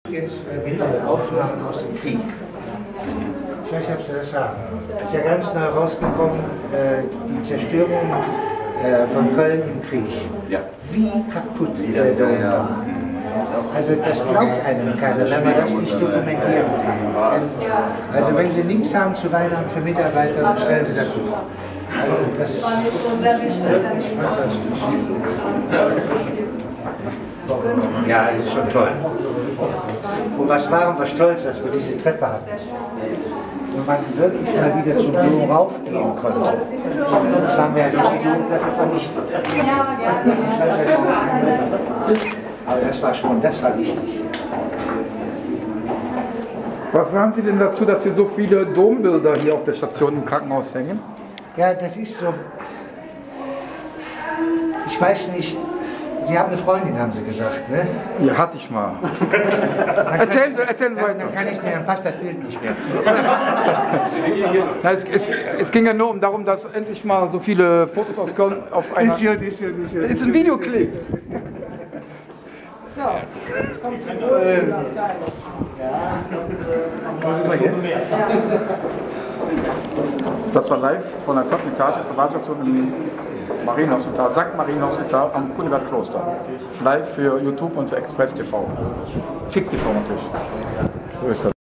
Jetzt bittere Aufnahmen aus dem Krieg. Ich weiß nicht, ob Sie das haben. Es ist ja ganz nah rausgekommen, die Zerstörung von Köln im Krieg. Ja. Wie kaputt der Dom war. Also das glaubt einem keiner, wenn man das nicht dokumentieren kann. Also wenn Sie nichts haben zu Weihnachten für Mitarbeiter, dann stellen Sie das gut. Also das ist wirklich fantastisch. Ja, das ist schon toll. Und was war und was stolz, dass wir diese Treppe hatten. Und man wirklich mal wieder zum Dom raufgehen konnte. Das haben wir ja durch die Domplatte vernichtet. Aber das war wichtig. Was sagen Sie denn dazu, dass hier so viele Dombilder hier auf der Station im Krankenhaus hängen? Ja, das ist so. Ich weiß nicht. Sie haben eine Freundin, haben Sie gesagt, ne? Ja, hatte ich mal. Erzählen Sie weiter. Dann kann ich nicht, dann passt das Bild nicht mehr. Na, es ging ja nur darum, dass endlich mal so viele Fotos aus Köln auf einer... Ist ist ein Videoclip. So, jetzt kommt die Das war live von der Privatstation im Marienhospital, St. Marienhospital am Kunibert-Kloster. Live für YouTube und für Express TV. ZIK TV natürlich. So ist das.